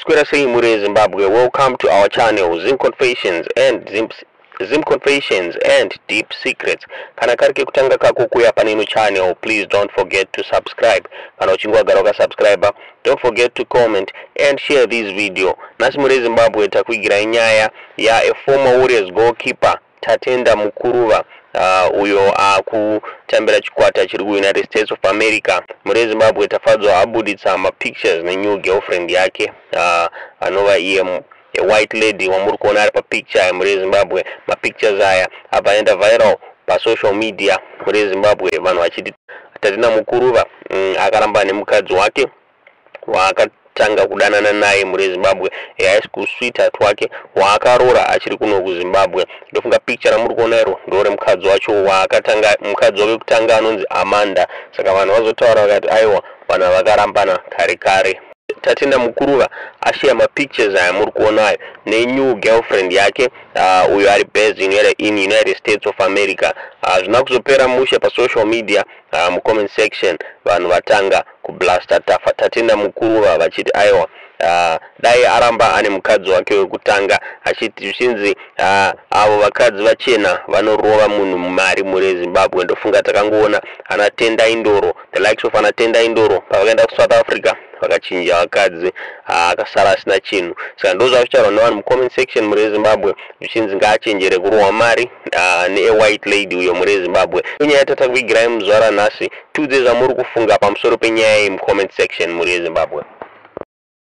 Masquera sei muri Zimbabwe. Welcome to our channel Zim Confessions and Deep Secrets. Kana karike kutanga kako kuya panino channel, please don't forget to subscribe. Kana uchingwa garoka subscriber, don't forget to comment and share this video. Nasi muri Zimbabwe takwigira nyaya ya a former Warriors goalkeeper Tatenda Mukuruva uyo kutambira chikwata chiri ku United States of America. Muri Zimbabwe tafadzwa abuditsa ma pictures ne new girlfriend yake anova iye a white lady wamuri kuona ari pa picture ya muri Zimbabwe. Ma pictures aya abaenda viral pa social media muri Zimbabwe, vanhu vachiti Tatenda Mukuruva akaramba nemukadzi wake wakatanga kudanana naye muri Zimbabwe, high school sweetheart wake waakarora achiri kuno ku Zimbabwe. Ndofunga picture ramuri kuona iro ndore mukadzi wacho wakatanga, mukadzi wake kutanga anonzi Amanda. Saka vanhu vazotaura vakati aiwa vanhu vakarambana kare kare. Tatenda Mukuruva ashare ma pictures aya muri kuonayo ne new girlfriend yake uyo ari based in United States of America. Zvina kuzopera mushe pa social media mu comment section vanhu vatanga kublasta Tatenda Mukuruva vachiti aiwa dai aramba ane mukadzi wake wekutanga, achiti zvinzi avo vakadzi vachena vanorova munhu mari muri Zimbabwe. Ndofunga takangoona ana Tenda Indoro, the likes of ana Tenda Indoro pavakaenda ku South Africa vakachinja vakadzi akasara asina chinhu. Saka ndo zvavitaurwa nevanhu mu comment section muri Zimbabwe zvichinzi ngaachenjere kurova mari ne a white lady uyo muri Zimbabwe. Nyaya tatakuigirai muzuva ranhasi, tudze zvamuri kufunga pamusoro penyaya iyi mu comment section muri Zimbabwe.